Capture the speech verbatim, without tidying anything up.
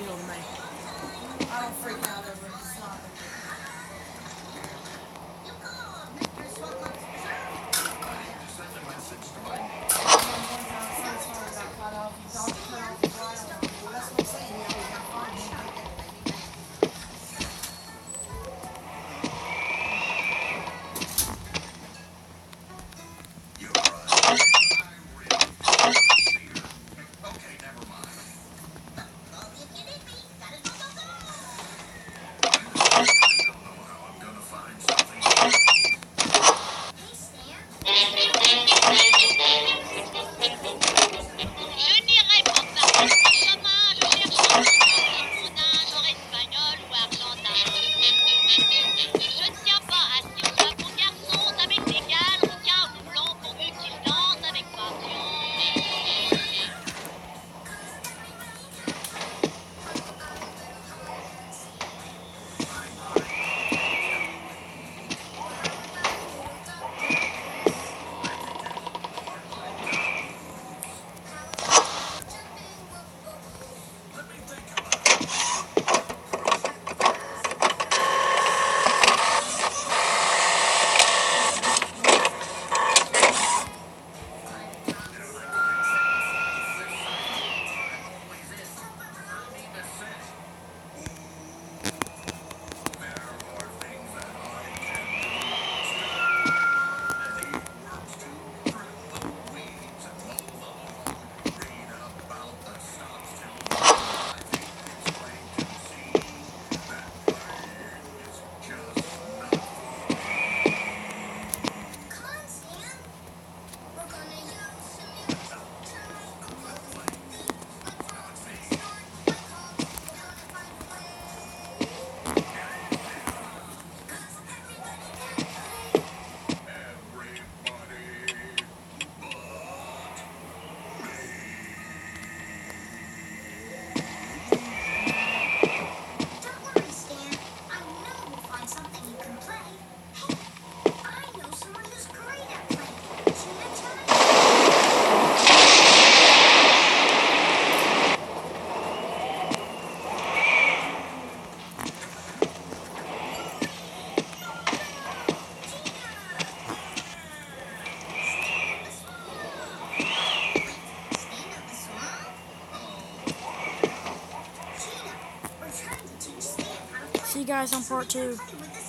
deal to me. I don't freak out over it slopping. Je n'irai pas par ce chemin, je cherche un petit blondin, genre espagnol ou argentin. Je ne tiens pas à ce qu'il soit bon garçon, ça m'est égal, rouquin ou blond, pourvu qu'il danse avec passion. See you guys on part two.